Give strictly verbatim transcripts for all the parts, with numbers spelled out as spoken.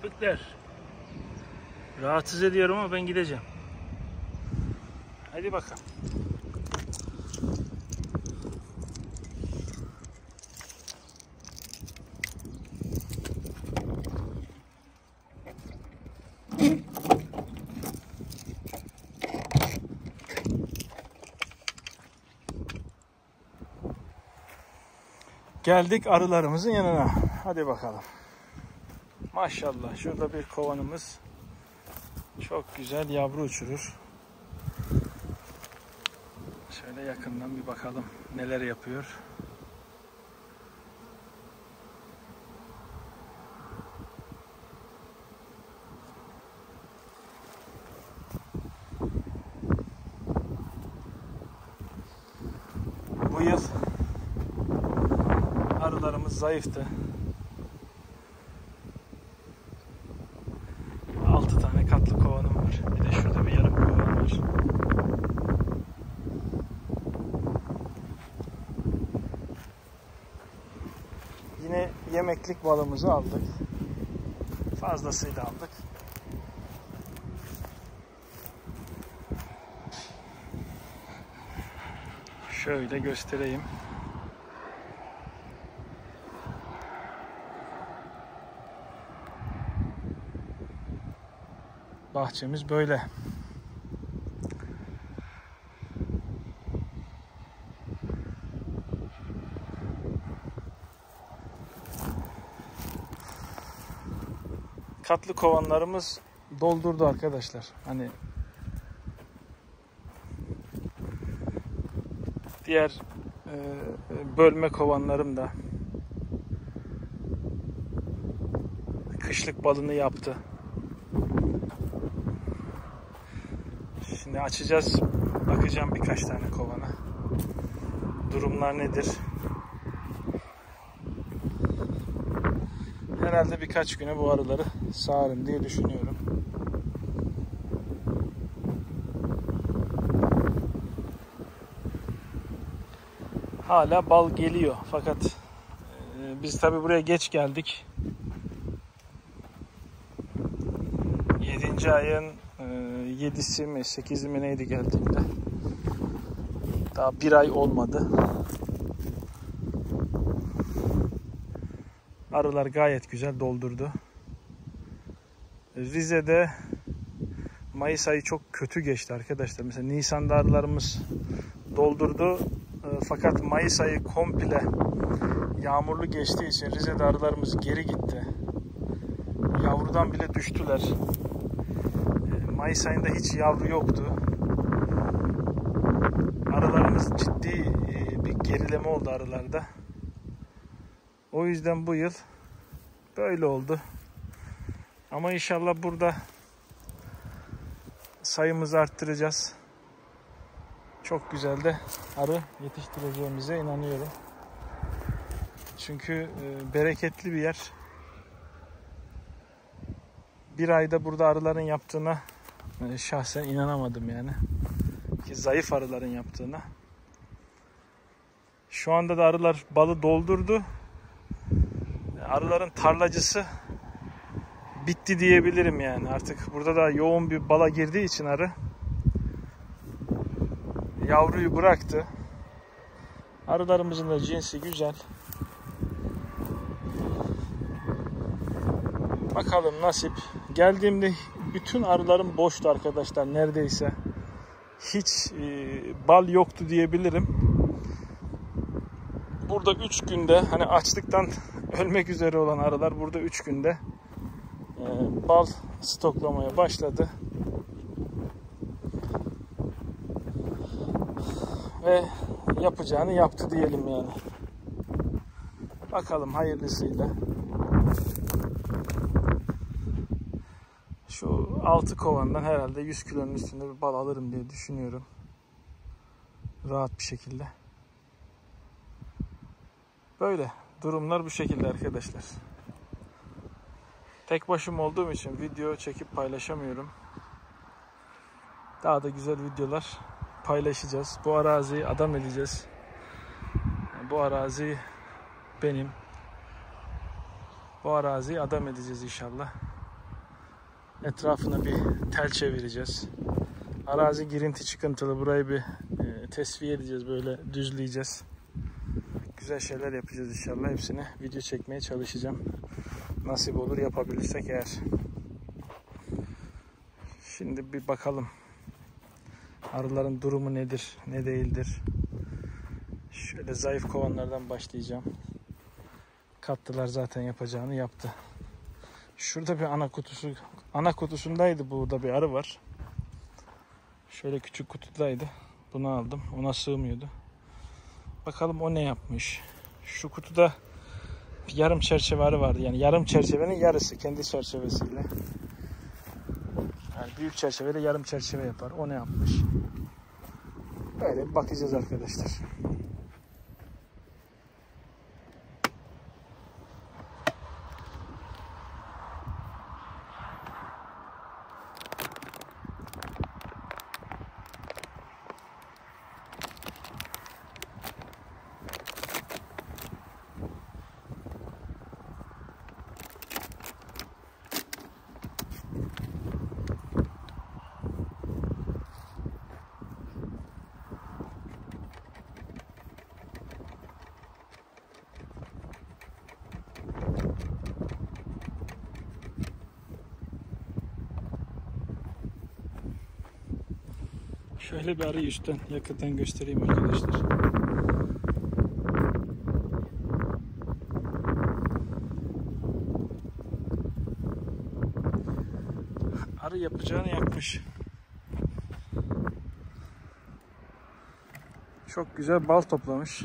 köpekler. Rahatsız ediyorum ama ben gideceğim. Hadi bakalım. Geldik arılarımızın yanına. Hadi bakalım. Maşallah şurada bir kovanımız çok güzel yavru uçurur. Şöyle yakından bir bakalım neler yapıyor. Bu yıl arılarımız zayıftı. altı tane katlı kovanım var. Bir de şurada bir yarım kovan var. Yine yemeklik balımızı aldık. Fazlasıyla aldık. Şöyle göstereyim. Bahçemiz böyle. Katlı kovanlarımız doldurdu arkadaşlar. Hani diğer e, bölme kovanlarım da kışlık balını yaptı. Şimdi açacağız. Bakacağım birkaç tane kovana. Durumlar nedir? Herhalde birkaç güne bu arıları sağarım diye düşünüyorum. Hala bal geliyor. Fakat e, biz tabi buraya geç geldik. yedinci ayın e, yedisi mi sekizi mi neydi geldiğimde. Daha bir ay olmadı. Arılar gayet güzel doldurdu. Rize'de Mayıs ayı çok kötü geçti arkadaşlar. Mesela Nisan'da arılarımız doldurdu. Fakat Mayıs ayı komple yağmurlu geçtiği için Rize'de arılarımız geri gitti. Yavrudan bile düştüler. Mayıs ayında hiç yavru yoktu. Arılarımız ciddi bir gerileme oldu arılarda. O yüzden bu yıl böyle oldu. Ama inşallah burada sayımızı arttıracağız. Çok güzel de arı yetiştireceğimize inanıyorum. Çünkü e, bereketli bir yer. Bir ayda burada arıların yaptığına e, şahsen inanamadım yani. Ki zayıf arıların yaptığına. Şu anda da arılar balı doldurdu. Arıların tarlacısı bitti diyebilirim yani. Artık burada da yoğun bir bala girdiği için arı yavruyu bıraktı. Arılarımızın da cinsi güzel. Bakalım nasip. Geldiğimde bütün arılarım boştu arkadaşlar neredeyse. Hiç e, bal yoktu diyebilirim. Burada üç günde hani açlıktan ölmek üzere olan arılar burada üç günde e, bal stoklamaya başladı. Ve yapacağını yaptı diyelim yani. Bakalım hayırlısıyla. Şu altı kovandan herhalde yüz kilonun üstünde bir bal alırım diye düşünüyorum. Rahat bir şekilde. Böyle. Durumlar bu şekilde arkadaşlar. Tek başım olduğum için video çekip paylaşamıyorum. Daha da güzel videolar paylaşacağız. Bu araziyi adam edeceğiz. Bu arazi benim. Bu araziyi adam edeceğiz inşallah. Etrafına bir tel çevireceğiz. Arazi girinti çıkıntılı. Burayı bir e, tesviye edeceğiz. Böyle düzleyeceğiz. Güzel şeyler yapacağız inşallah. Hepsini video çekmeye çalışacağım. Nasip olur, yapabilirsek eğer. Şimdi bir bakalım. Arıların durumu nedir, ne değildir. Şöyle zayıf kovanlardan başlayacağım. Kattılar zaten yapacağını yaptı. Şurada bir ana kutusu, ana kutusundaydı, burada bir arı var. Şöyle küçük kutudaydı. Bunu aldım. Ona sığmıyordu. Bakalım o ne yapmış. Şu kutuda bir yarım çerçeve arı vardı. Yani yarım çerçevenin yarısı kendi çerçevesiyle. Yani büyük çerçeveyle yarım çerçeve yapar. O ne yapmış? Böyle bir bakacağız arkadaşlar. Şöyle bir arıyı üstten yakından göstereyim arkadaşlar. Arı yapacağını yapmış. Çok güzel bal toplamış.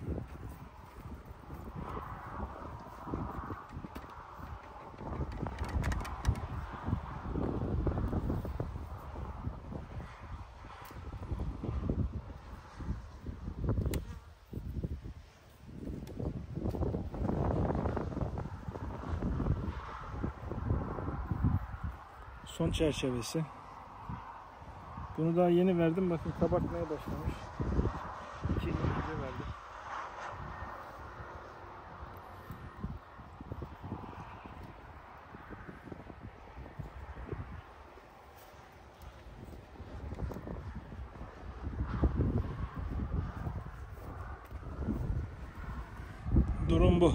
Son çerçevesi. Bunu daha yeni verdim. Bakın kabartmaya başlamış. İki yıl önce verdim. Durum bu.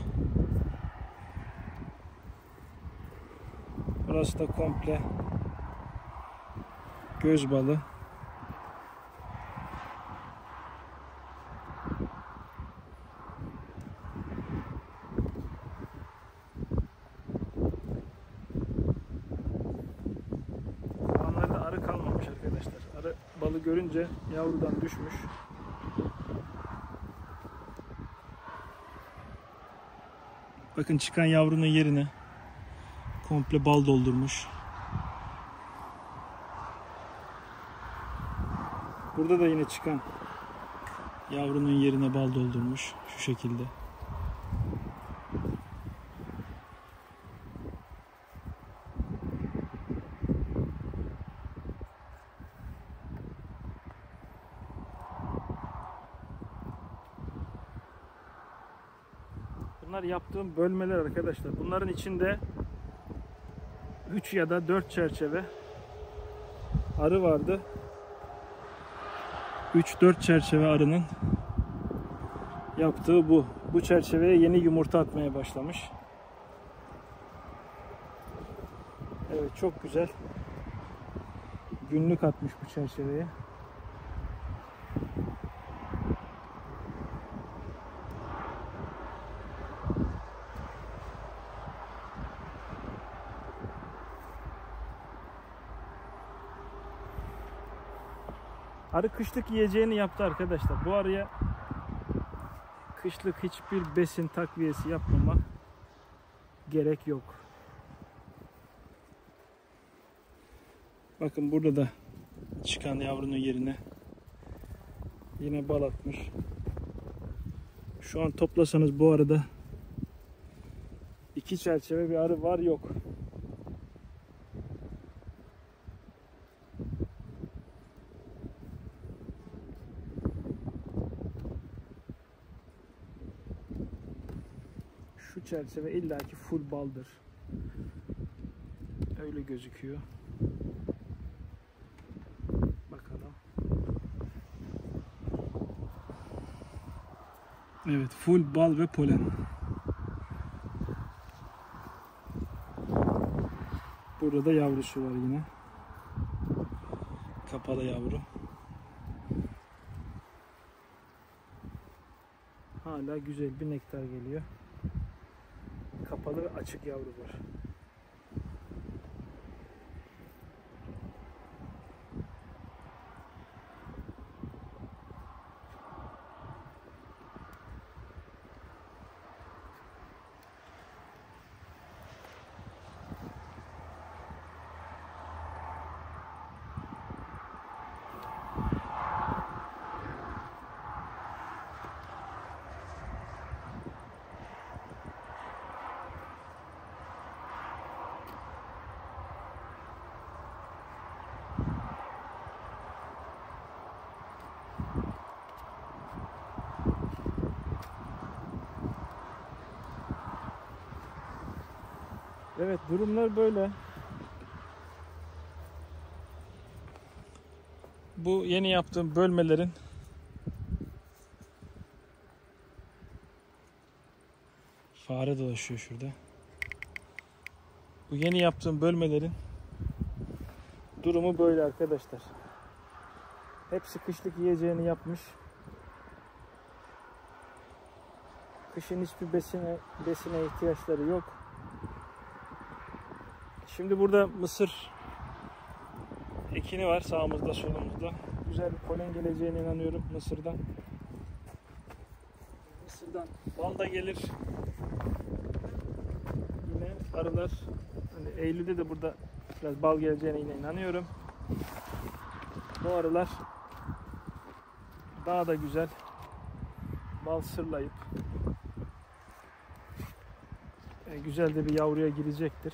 Burası da komple göz balı. Kalanlarda arı kalmamış arkadaşlar. Arı balı görünce yavrudan düşmüş. Bakın çıkan yavrunun yerine komple bal doldurmuş. Burada da yine çıkan yavrunun yerine bal doldurmuş. Şu şekilde. Bunlar yaptığım bölmeler arkadaşlar. Bunların içinde üç ya da dört çerçeve arı vardı. üç dört çerçeve arının yaptığı bu. Bu çerçeveye yeni yumurta atmaya başlamış. Evet, çok güzel. Günlük atmış bu çerçeveye. Arı kışlık yiyeceğini yaptı arkadaşlar. Bu arıya kışlık hiçbir besin takviyesi yapmama gerek yok. Bakın burada da çıkan yavrunun yerine yine bal atmış. Şu an toplasanız bu arada iki çerçeve bir arı var yok. Şu çerçeve illaki full baldır. Öyle gözüküyor. Bakalım. Evet, full bal ve polen. Burada da yavrusu var yine. Kapalı yavru. Hala güzel bir nektar geliyor. Kapalı ve açık yavru var. Evet, durumlar böyle. Bu yeni yaptığım bölmelerin fare dolaşıyor şurada. Bu yeni yaptığım bölmelerin durumu böyle arkadaşlar. Hepsi kışlık yiyeceğini yapmış. Kışın hiçbir besine, besine ihtiyaçları yok. Şimdi burada mısır ekini var sağımızda solumuzda. Güzel bir polen geleceğine inanıyorum mısırdan. Mısırdan bal da gelir. Yine arılar. Hani Eylül'de de burada biraz bal geleceğine yine inanıyorum. Bu arılar daha da güzel bal sırlayıp güzel de bir yavruya girecektir.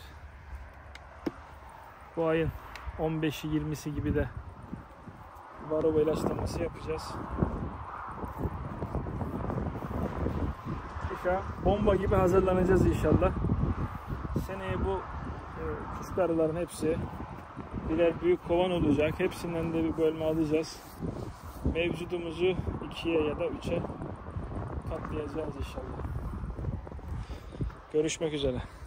Bu ayın on beşi yirmisi gibi de varroa ilaçlaması yapacağız. Kışa bomba gibi hazırlanacağız inşallah. Seneye bu e, küçük arıların hepsi birer büyük kovan olacak. Hepsinden de bir bölme alacağız. Mevcudumuzu ikiye ya da üçe katlayacağız inşallah. Görüşmek üzere.